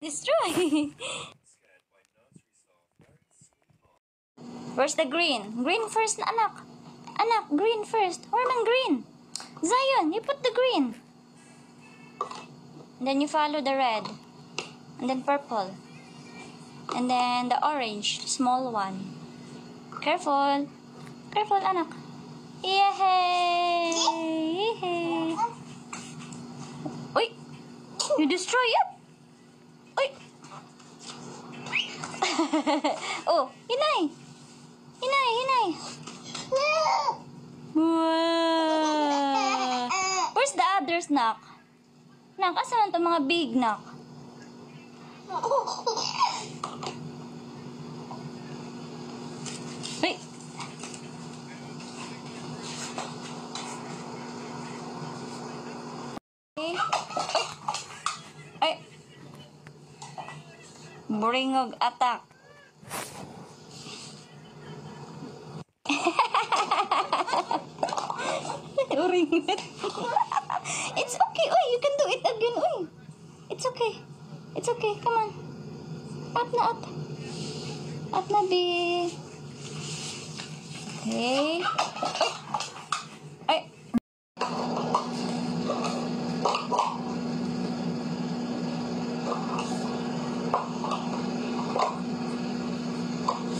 Destroy. Where's the green? Green first na anak. Anak, green first. Where man green? Zion, you put the green. And then you follow the red. And then purple. And then the orange, small one. Careful. Careful, anak. Yay! Yay! Uy! You destroy it! Uy! Oh, hinay! Hinay, hinay! Wow! Where's the others, nak? Nak, asan ito mga big, nak? Hey! Ay! Bringog attack. Uringit. It's okay. Oy, you can do it again. Oy. It's okay. It's okay. Come on. Up na up. Up na, B. Okay. Ay.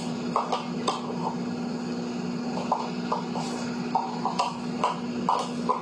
Ay.